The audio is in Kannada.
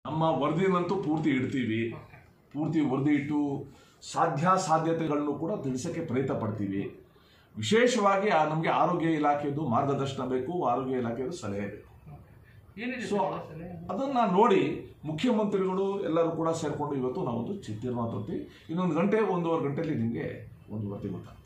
ನಮ್ಮ ವರದಿನಂತೂ ಪೂರ್ತಿ ಇಡ್ತೀವಿ. ಪೂರ್ತಿ ವರದಿ ಇಟ್ಟು ಸಾಧ್ಯತೆಗಳನ್ನು ಕೂಡ ತಿಳಿಸೋಕ್ಕೆ ಪ್ರಯತ್ನ ಪಡ್ತೀವಿ. ವಿಶೇಷವಾಗಿ ನಮಗೆ ಆರೋಗ್ಯ ಇಲಾಖೆಯದು ಮಾರ್ಗದರ್ಶನ ಬೇಕು, ಆರೋಗ್ಯ ಇಲಾಖೆಯದು ಸಲಹೆ ಬೇಕು. ಸೊ ಅದನ್ನು ನೋಡಿ ಮುಖ್ಯಮಂತ್ರಿಗಳು ಎಲ್ಲರೂ ಕೂಡ ಸೇರಿಕೊಂಡು ಇವತ್ತು ನಾವೊಂದು ತೀರ್ಮಾನ ತರ್ತೀವಿ. ಇನ್ನೊಂದು ಗಂಟೆ 1.5 ಗಂಟೆಯಲ್ಲಿ ನಿಮಗೆ ಒಂದು ವರದಿ ಗೊತ್ತಾಗ್ತದೆ.